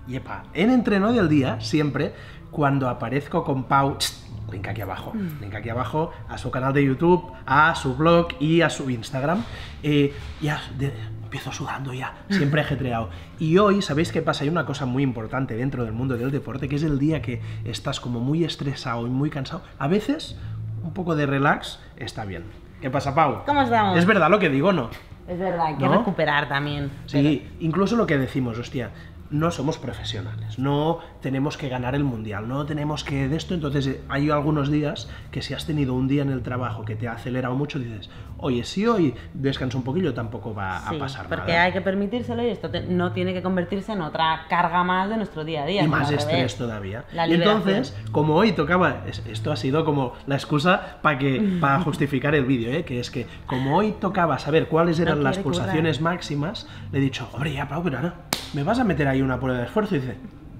Y epa, en entreno del día, siempre, cuando aparezco con Pau, link aquí abajo, a su canal de YouTube, a su blog y a su Instagram, empiezo sudando ya, siempre ajetreado. Y hoy, ¿sabéis qué pasa? Hay una cosa muy importante dentro del mundo del deporte, que es el día que estás como muy estresado y muy cansado. A veces, un poco de relax está bien. ¿Qué pasa, Pau? ¿Cómo estamos? ¿Es verdad lo que digo o no? Es verdad, hay que ¿No? recuperar también. Sí, incluso lo que decimos, hostia, no somos profesionales, no tenemos que ganar el mundial, no tenemos que de esto, entonces hay algunos días que si has tenido un día en el trabajo que te ha acelerado mucho, dices, oye, si hoy descanso un poquillo tampoco va a pasar nada. Porque hay que permitírselo y esto no tiene que convertirse en otra carga más de nuestro día a día. Y más estrés todavía. La y entonces, como hoy tocaba, esto ha sido como la excusa para justificar el vídeo, que es que como hoy tocaba saber cuáles eran las pulsaciones máximas, le he dicho, hombre, ya, Pau, pero ahora me vas a meter ahí una prueba de esfuerzo. Y dice,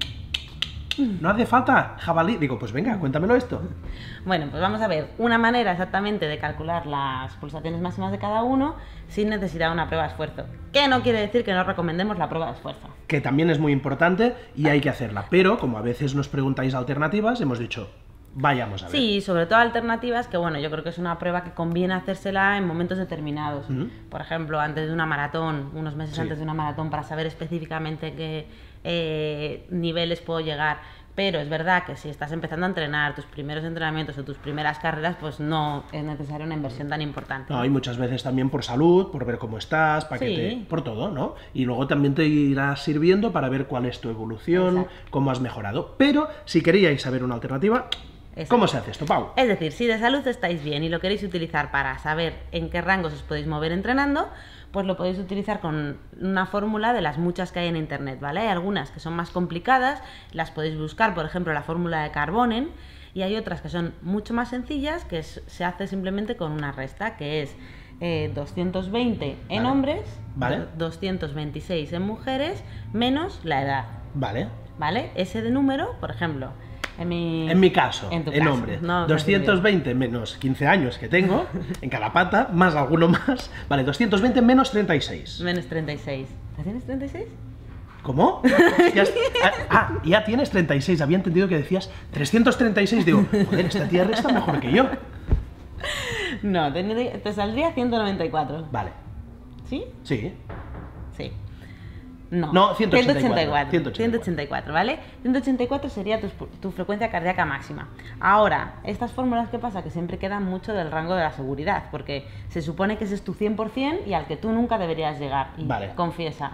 no hace falta, jabalí. Digo, pues venga, cuéntamelo esto. Bueno, pues vamos a ver una manera exactamente de calcular las pulsaciones máximas de cada uno sin necesidad de una prueba de esfuerzo. Que no quiere decir que no recomendemos la prueba de esfuerzo. Que también es muy importante y hay que hacerla. Pero, como a veces nos preguntáis alternativas, hemos dicho, vayamos a ver. Sí, sobre todo alternativas que, bueno, yo creo que es una prueba que conviene hacérsela en momentos determinados. Por ejemplo, antes de una maratón, unos meses antes de una maratón, para saber específicamente qué niveles puedo llegar. Pero es verdad que si estás empezando a entrenar, tus primeros entrenamientos o tus primeras carreras, pues no es necesaria una inversión tan importante. No, y muchas veces también por salud, por ver cómo estás, por todo, ¿no? Y luego también te irá sirviendo para ver cuál es tu evolución, cómo has mejorado. Pero si queríais saber una alternativa, ¿cómo se hace esto, Pau? Es decir, si de salud estáis bien y lo queréis utilizar para saber en qué rangos os podéis mover entrenando, pues lo podéis utilizar con una fórmula de las muchas que hay en internet, ¿vale? Hay algunas que son más complicadas, las podéis buscar, por ejemplo, la fórmula de Carbonen, y hay otras que son mucho más sencillas, que se hace simplemente con una resta, que es 220 en hombres, 226 en mujeres, menos la edad. ¿Vale? Ese de número, por ejemplo, en mi caso, en hombre, no, 220 menos 15 años que tengo en cada pata, más alguno más. Vale, 220 menos 36. Menos 36. ¿Ya tienes 36? ¿Cómo? Ya tienes 36. Había entendido que decías 336. Digo, joder, esta tía está mejor que yo. No, te saldría 194. Vale. ¿Sí? Sí. Sí. No, 184. 184, ¿vale? 184 sería tu frecuencia cardíaca máxima. Ahora, estas fórmulas, ¿qué pasa? Que siempre quedan mucho del rango de la seguridad, porque se supone que ese es tu 100% y al que tú nunca deberías llegar. Y confiesa.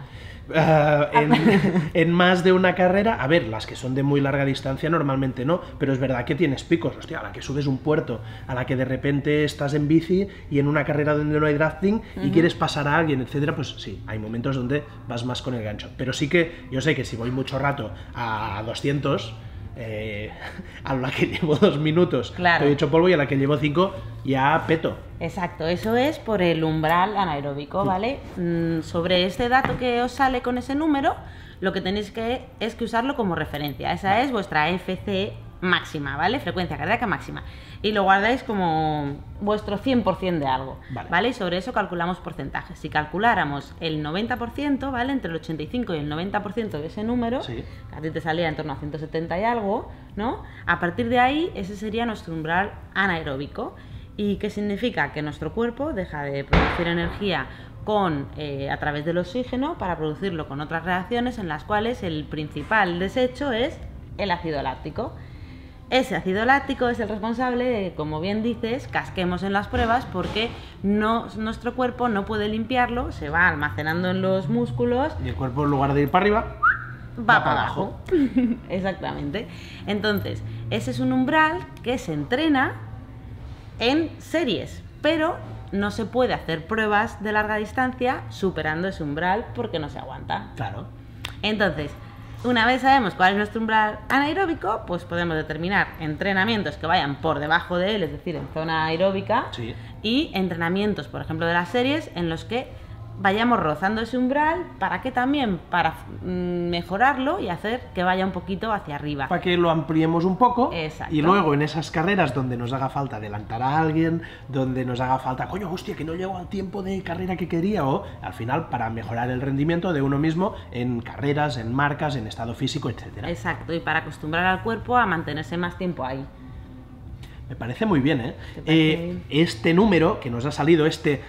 En más de una carrera, a ver, las que son de muy larga distancia normalmente no, pero es verdad que tienes picos, hostia, a la que subes un puerto, a la que de repente estás en bici y en una carrera donde no hay drafting y quieres pasar a alguien, etcétera, pues sí, hay momentos donde vas más con el gancho, pero sí que yo sé que si voy mucho rato a 200, a la que llevo 2 minutos estoy hecho polvo y a la que llevo 5 ya peto. Exacto, eso es por el umbral anaeróbico, ¿vale? Sobre este dato que os sale con ese número, lo que tenéis es que usarlo como referencia. Esa es vuestra FC máxima, ¿vale? Frecuencia cardíaca máxima. Y lo guardáis como vuestro 100% de algo, ¿vale? Y sobre eso calculamos porcentajes. Si calculáramos el 90%, ¿vale? Entre el 85 y el 90% de ese número, a ti te salía en torno a 170 y algo, ¿no? A partir de ahí, ese sería nuestro umbral anaeróbico. ¿Y qué significa? Que nuestro cuerpo deja de producir energía a través del oxígeno para producirlo con otras reacciones en las cuales el principal desecho es el ácido láctico. Ese ácido láctico es el responsable de, como bien dices, casquemos en las pruebas porque nuestro cuerpo no puede limpiarlo, se va almacenando en los músculos. Y el cuerpo, en lugar de ir para arriba, va para abajo. Exactamente. Entonces, ese es un umbral que se entrena en series, pero no se puede hacer pruebas de larga distancia superando ese umbral porque no se aguanta. Claro. Entonces, una vez sabemos cuál es nuestro umbral anaeróbico, pues podemos determinar entrenamientos que vayan por debajo de él, es decir, en zona aeróbica, y entrenamientos, por ejemplo, de las series, en los que vayamos rozando ese umbral, ¿para qué también? Para mejorarlo y hacer que vaya un poquito hacia arriba. Para que lo ampliemos un poco. Exacto. Y luego en esas carreras donde nos haga falta adelantar a alguien, donde nos haga falta, coño, hostia, que no llego al tiempo de carrera que quería, o al final para mejorar el rendimiento de uno mismo en carreras, en marcas, en estado físico, etcétera. Exacto, y para acostumbrar al cuerpo a mantenerse más tiempo ahí. Me parece muy bien, ¿eh? Este número que nos ha salido, este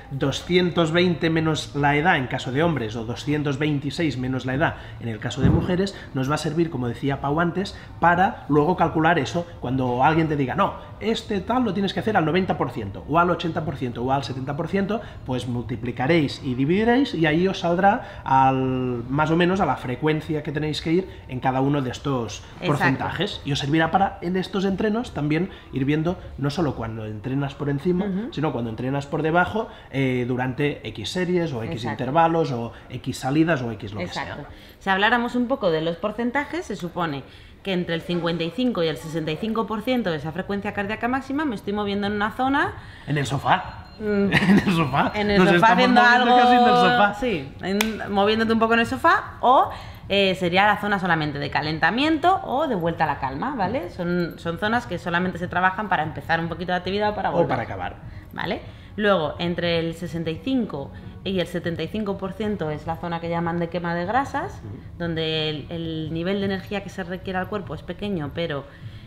220 menos la edad en caso de hombres o 226 menos la edad en el caso de mujeres, nos va a servir, como decía Pau antes, para luego calcular eso cuando alguien te diga, no, este tal lo tienes que hacer al 90% o al 80% o al 70%, pues multiplicaréis y dividiréis y ahí os saldrá más o menos a la frecuencia que tenéis que ir en cada uno de estos porcentajes y os servirá para en estos entrenos también ir viendo no solo cuando entrenas por encima, sino cuando entrenas por debajo durante X series o X intervalos o X salidas o X lo que sea. Si habláramos un poco de los porcentajes, se supone que entre el 55 y el 65% de esa frecuencia cardíaca máxima me estoy moviendo en una zona... En el sofá. En el sofá. En el sofá viendo algo... Casi en el sofá. Sí, moviéndote un poco en el sofá o... sería la zona solamente de calentamiento o de vuelta a la calma, ¿vale? Son zonas que solamente se trabajan para empezar un poquito de actividad o para volver. O para acabar. ¿Vale? Luego, entre el 65 y el 75% es la zona que llaman de quema de grasas, donde el nivel de energía que se requiere al cuerpo es pequeño, pero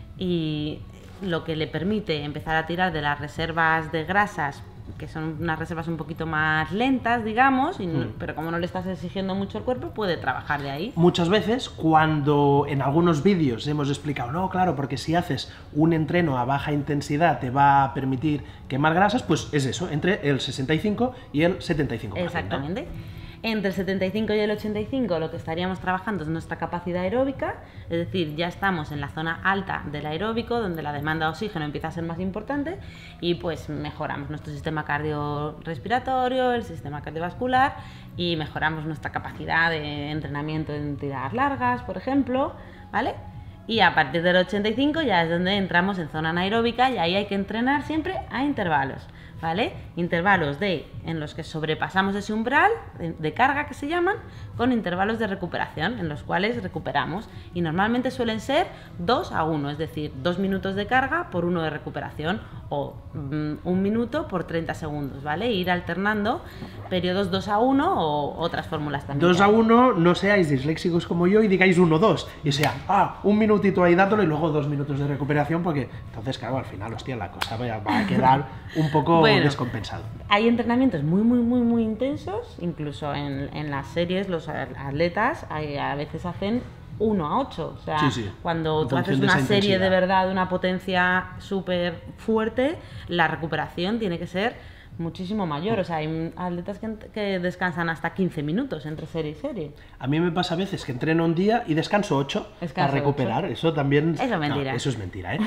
y lo que le permite empezar a tirar de las reservas de grasas, que son unas reservas un poquito más lentas, digamos, pero como no le estás exigiendo mucho al cuerpo, puede trabajar de ahí. Muchas veces, cuando en algunos vídeos hemos explicado, no, claro, porque si haces un entreno a baja intensidad te va a permitir quemar grasas, pues es eso, entre el 65 y el 75%. Exactamente. Entre el 75 y el 85 lo que estaríamos trabajando es nuestra capacidad aeróbica, es decir, ya estamos en la zona alta del aeróbico, donde la demanda de oxígeno empieza a ser más importante y pues mejoramos nuestro sistema cardiorrespiratorio, el sistema cardiovascular y mejoramos nuestra capacidad de entrenamiento en tiradas largas, por ejemplo, ¿vale? Y a partir del 85 ya es donde entramos en zona anaeróbica y ahí hay que entrenar siempre a intervalos, ¿vale? Intervalos en los que sobrepasamos ese umbral de carga que se llaman, con intervalos de recuperación en los cuales recuperamos y normalmente suelen ser 2 a 1, es decir, 2 minutos de carga por 1 de recuperación o 1 minuto por 30 segundos, ¿vale? Ir alternando periodos 2 a 1 o otras fórmulas también. 2 a 1, no seáis disléxicos como yo y digáis 1-2 y sea, 1 minutito ahí dándolo y luego 2 minutos de recuperación porque entonces, claro, al final, hostia, la cosa va a quedar un poco descompensado. Hay entrenamientos muy intensos, incluso en las series los atletas a veces hacen 1 a 8, o sea, cuando tú haces una serie de verdad de una potencia súper fuerte, la recuperación tiene que ser muchísimo mayor, o sea, hay atletas que descansan hasta 15 minutos entre serie y serie. A mí me pasa a veces que entreno un día y descanso 8 para recuperar, 8. Eso también... Eso es mentira. No, eso es mentira, ¿eh?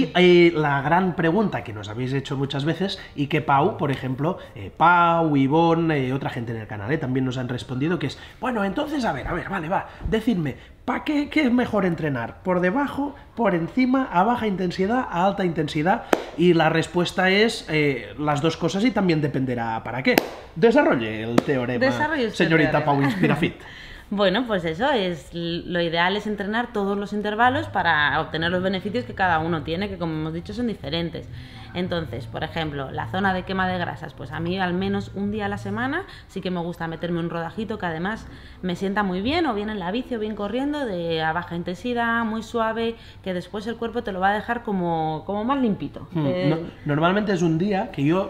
Y la gran pregunta que nos habéis hecho muchas veces y que Pau, por ejemplo, Pau, Ivonne, otra gente en el canal, también nos han respondido, que es, bueno, entonces, a ver, vale, va, decidme, ¿para qué es mejor entrenar? ¿Por debajo, por encima, a baja intensidad, a alta intensidad? Y la respuesta es las dos cosas y también dependerá para qué. Desarrolle el teorema, señorita Pau Inspirafit. Bueno, pues eso es, lo ideal es entrenar todos los intervalos para obtener los beneficios que cada uno tiene, que como hemos dicho son diferentes. Entonces, por ejemplo, la zona de quema de grasas, pues a mí al menos un día a la semana sí que me gusta meterme un rodajito que además me sienta muy bien, o bien en la bici o bien corriendo, a baja intensidad, muy suave, que después el cuerpo te lo va a dejar como más limpito. Normalmente es un día que yo,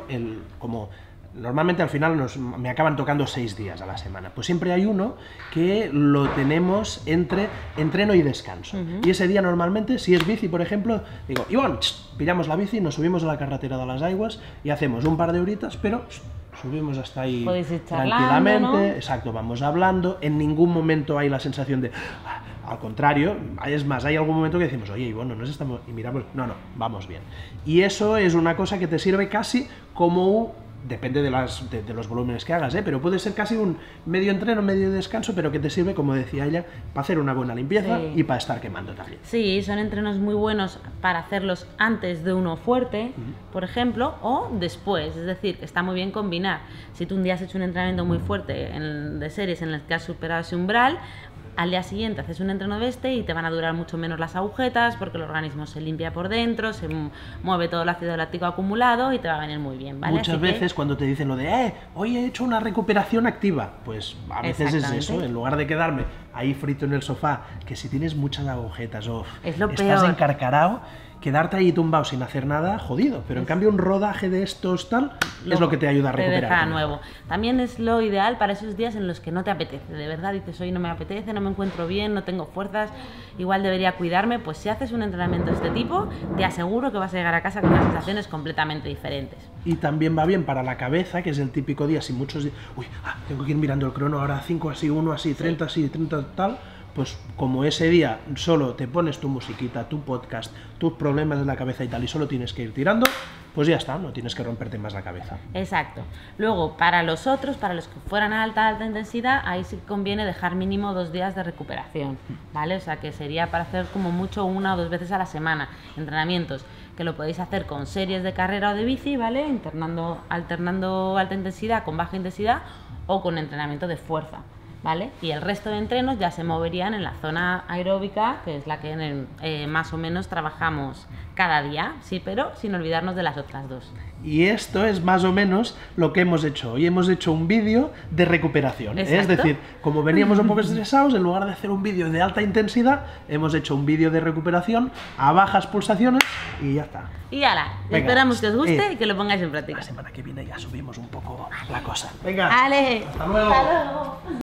normalmente al final me acaban tocando 6 días a la semana. Pues siempre hay uno que lo tenemos entre entreno y descanso. Y ese día normalmente, si es bici, por ejemplo, digo, Ivonne, pillamos la bici, nos subimos a la carretera de las Aigües y hacemos un par de horitas, pero subimos hasta ahí tranquilamente, ¿no? Exacto, vamos hablando, en ningún momento hay la sensación de... Al contrario, es más, hay algún momento que decimos, oye, Ivonne, nos estamos... Y miramos, no, vamos bien. Y eso es una cosa que te sirve casi como depende de los volúmenes que hagas, pero puede ser casi un medio entreno, medio descanso, pero que te sirve, como decía ella, para hacer una buena limpieza y para estar quemando también. Sí, son entrenos muy buenos para hacerlos antes de uno fuerte, por ejemplo, o después, es decir, está muy bien combinar. Si tú un día has hecho un entrenamiento muy fuerte de series en el que has superado ese umbral, al día siguiente haces un entreno de este y te van a durar mucho menos las agujetas porque el organismo se limpia por dentro, se mueve todo el ácido láctico acumulado y te va a venir muy bien, ¿vale? Muchas veces cuando te dicen lo de hoy he hecho una recuperación activa, pues a veces es eso, en lugar de quedarme ahí frito en el sofá, que si tienes muchas agujetas, es lo estás peor. encarcarado, quedarte ahí tumbado sin hacer nada, jodido, pero en cambio un rodaje de estos tal es lo que te ayuda a recuperar. Te deja nuevo. También es lo ideal para esos días en los que no te apetece, de verdad dices, hoy no me apetece, no me encuentro bien, no tengo fuerzas, igual debería cuidarme, pues si haces un entrenamiento de este tipo, te aseguro que vas a llegar a casa con unas sensaciones completamente diferentes. Y también va bien para la cabeza, que es el típico día, si muchos días, tengo que ir mirando el crono, ahora 5 así, 1 así, 30 así, 30 tal, pues como ese día solo te pones tu musiquita, tu podcast, tus problemas de la cabeza y tal, y solo tienes que ir tirando, pues ya está, no tienes que romperte más la cabeza. Exacto. Luego, para los otros, para los que fueran a alta intensidad, ahí sí conviene dejar mínimo 2 días de recuperación, ¿vale? O sea, que sería para hacer como mucho 1 o 2 veces a la semana, entrenamientos, que lo podéis hacer con series de carrera o de bici, ¿vale? Alternando alta intensidad con baja intensidad o con entrenamiento de fuerza, ¿vale? Y el resto de entrenos ya se moverían en la zona aeróbica, que es la que más o menos trabajamos cada día, sí, pero sin olvidarnos de las otras 2. Y esto es más o menos lo que hemos hecho. Hoy hemos hecho un vídeo de recuperación. Es decir, como veníamos un poco estresados, en lugar de hacer un vídeo de alta intensidad, hemos hecho un vídeo de recuperación a bajas pulsaciones y ya está. Y ala, esperamos que os guste y que lo pongáis en práctica. La semana que viene ya subimos un poco la cosa. Venga, ¡Ale! hasta luego. ¡Hasta luego!